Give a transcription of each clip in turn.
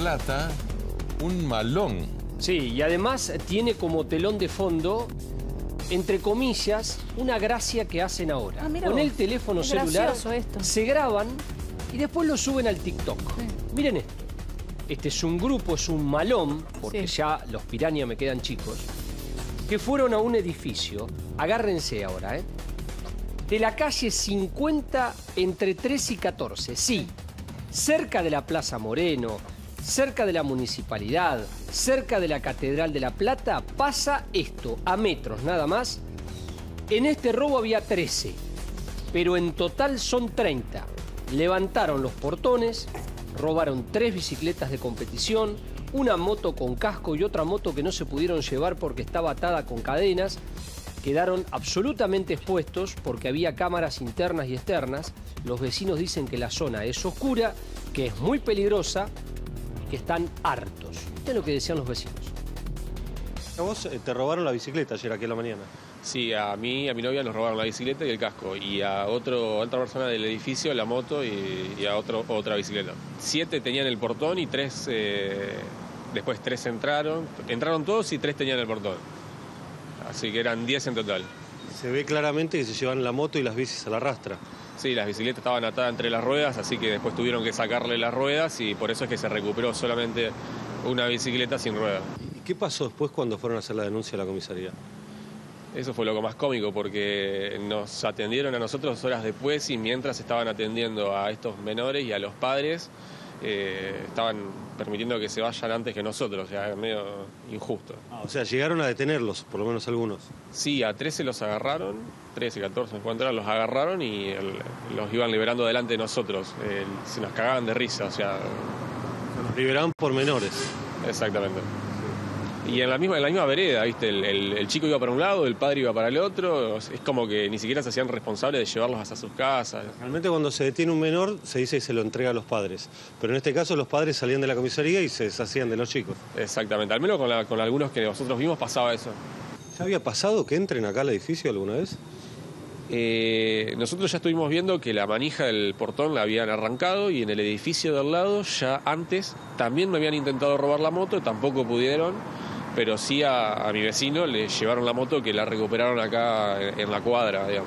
Plata un malón. Sí, y además tiene como telón de fondo, entre comillas, una gracia que hacen ahora. Con el teléfono celular se graban y después lo suben al TikTok. Sí. Miren esto. Este es un grupo, es un malón, porque ya los pirañas me quedan chicos, que fueron a un edificio, agárrense ahora, de la calle 50 entre 13 y 14, sí, cerca de la Plaza Moreno, cerca de la Municipalidad, cerca de la Catedral de La Plata, pasa esto, a metros nada más. En este robo había 13, pero en total son 30. Levantaron los portones, robaron 3 bicicletas de competición, una moto con casco y otra moto que no se pudieron llevar porque estaba atada con cadenas. Quedaron absolutamente expuestos porque había cámaras internas y externas. Los vecinos dicen que la zona es oscura, que es muy peligrosa, que están hartos. Esto es lo que decían los vecinos. ¿A vos te robaron la bicicleta ayer aquí en la mañana? Sí, a mí y a mi novia nos robaron la bicicleta y el casco. Y a otra persona del edificio la moto y a otra bicicleta. 7 tenían el portón y 3... después 3 entraron. Entraron todos y 3 tenían el portón. Así que eran 10 en total. Se ve claramente que se llevan la moto y las bicis a la rastra. Sí, las bicicletas estaban atadas entre las ruedas, así que después tuvieron que sacarle las ruedas y por eso es que se recuperó solamente una bicicleta sin ruedas. ¿Y qué pasó después cuando fueron a hacer la denuncia a la comisaría? Eso fue lo más cómico porque nos atendieron a nosotros horas después y mientras estaban atendiendo a estos menores y a los padres, estaban permitiendo que se vayan antes que nosotros, o sea, es medio injusto. O sea, llegaron a detenerlos, por lo menos algunos. Sí, a 13 los agarraron, 13, 14, cuando eran, los agarraron y los iban liberando delante de nosotros. Se nos cagaban de risa, o sea... Los liberaban por menores. Exactamente. Y en la misma vereda, ¿viste? El chico iba para un lado, el padre iba para el otro. Es como que ni siquiera se hacían responsables de llevarlos hasta sus casas. Realmente cuando se detiene un menor se dice que se lo entrega a los padres. Pero en este caso los padres salían de la comisaría y se deshacían de los chicos. Exactamente. Al menos con algunos que nosotros vimos pasaba eso. ¿Ya había pasado que entren acá al edificio alguna vez? Nosotros ya estuvimos viendo que la manija del portón la habían arrancado y en el edificio de al lado ya antes también me habían intentado robar la moto, tampoco pudieron. Pero sí a mi vecino le llevaron la moto que la recuperaron acá en la cuadra, digamos.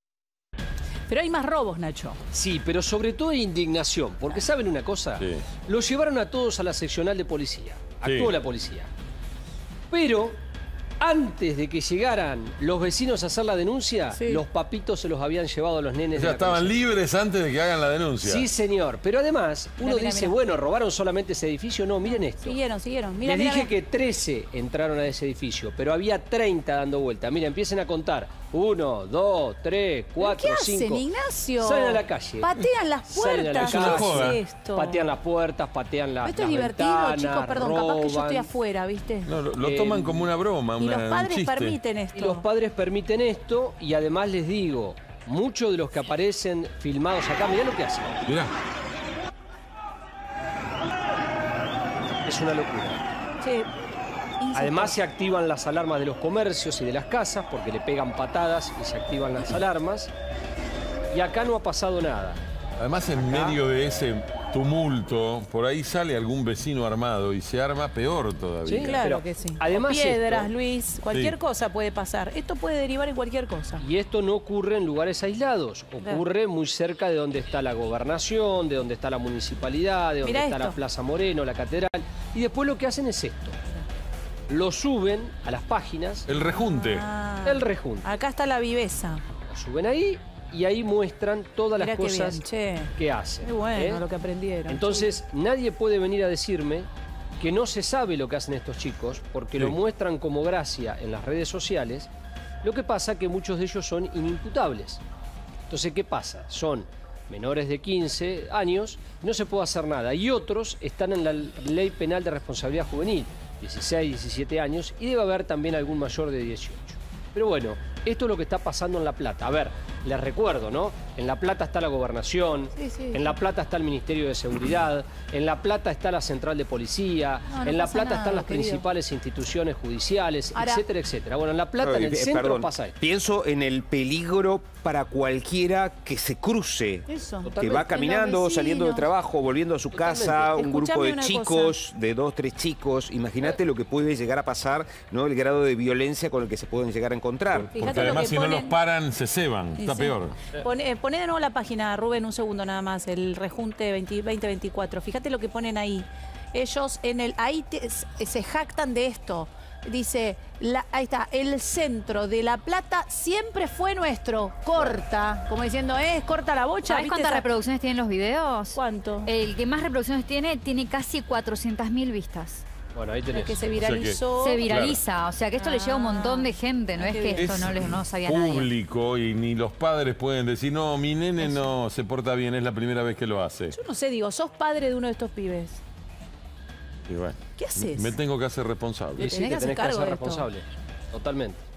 Pero hay más robos, Nacho. Sí, pero sobre todo hay indignación, porque ¿saben una cosa? Sí. Los llevaron a todos a la seccional de policía, actuó la policía. Pero antes de que llegaran los vecinos a hacer la denuncia, los papitos se los habían llevado a los nenes. Ya estaban libres antes de que hagan la denuncia. Sí, señor. Pero además, uno dice, bueno, ¿robaron solamente ese edificio? No, miren esto. Siguieron. Les dije que 13 entraron a ese edificio, pero había 30 dando vuelta. Mira, empiecen a contar. 1, 2, 3, 4, 5. ¿Qué hacen, Ignacio? Salen a la calle. Patean las puertas. ¿Qué es esto? Patean las puertas, patean las ventanas. Esto es divertido, chicos, perdón, roban. Capaz que yo estoy afuera, ¿viste? No, lo toman como una broma, y los padres permiten esto. Y los padres permiten esto y además les digo, muchos de los que aparecen filmados acá, mirá lo que hacen. Mirá. Es una locura. Sí. Además se activan las alarmas de los comercios y de las casas porque le pegan patadas y se activan las alarmas. Y acá no ha pasado nada. Además, en medio de ese tumulto, por ahí sale algún vecino armado y se arma peor todavía. Sí, claro que sí. Además, piedras, Luis, cualquier cosa puede pasar. Esto puede derivar en cualquier cosa. Y esto no ocurre en lugares aislados. Ocurre muy cerca de donde está la gobernación, de donde está la municipalidad, de donde está la Plaza Moreno, la catedral. Y después lo que hacen es esto. Lo suben a las páginas. El rejunte. El rejunte. Acá está la viveza. Lo suben ahí y ahí muestran todas las cosas que hacen. Qué bueno lo que aprendieron. Entonces, nadie puede venir a decirme que no se sabe lo que hacen estos chicos porque lo muestran como gracia en las redes sociales. Lo que pasa es que muchos de ellos son inimputables. Entonces, ¿qué pasa? Son menores de 15 años, no se puede hacer nada. Y otros están en la ley penal de responsabilidad juvenil. 16, 17 años y debe haber también algún mayor de 18. Pero bueno, esto es lo que está pasando en La Plata. A ver, Les recuerdo, ¿no? En La Plata está la Gobernación, en La Plata está el Ministerio de Seguridad, en La Plata está la Central de Policía, en La Plata están las principales instituciones judiciales, etcétera, etcétera. Bueno, en La Plata, en el centro, pasa esto. Pienso en el peligro para cualquiera que se cruce, que va caminando, saliendo del trabajo, volviendo a su casa, un grupo de chicos, de 2, 3 chicos. Imagínate lo que puede llegar a pasar, ¿no? El grado de violencia con el que se pueden llegar a encontrar. Porque además si no los paran, se ceban. Está peor. Poné de nuevo la página, Rubén, un segundo nada más, el rejunte 2024. Fíjate lo que ponen ahí. Ellos ahí se jactan de esto. Dice, ahí está, el centro de La Plata siempre fue nuestro. Corta, como diciendo, corta la bocha. ¿Sabes cuántas reproducciones tienen los videos? ¿Cuánto? El que más reproducciones tiene casi 400.000 vistas. Bueno, ahí tenés. Que se viralizó. Se viraliza, o sea que esto le llega a un montón de gente, no es que esto no sabía nadie. Público y ni los padres pueden decir, no, mi nene no se porta bien, es la primera vez que lo hace. Yo no sé, digo, sos padre de uno de estos pibes. Y bueno, ¿qué haces? me tengo que hacer responsable. Y sí, te tenés que hacer responsable. Totalmente.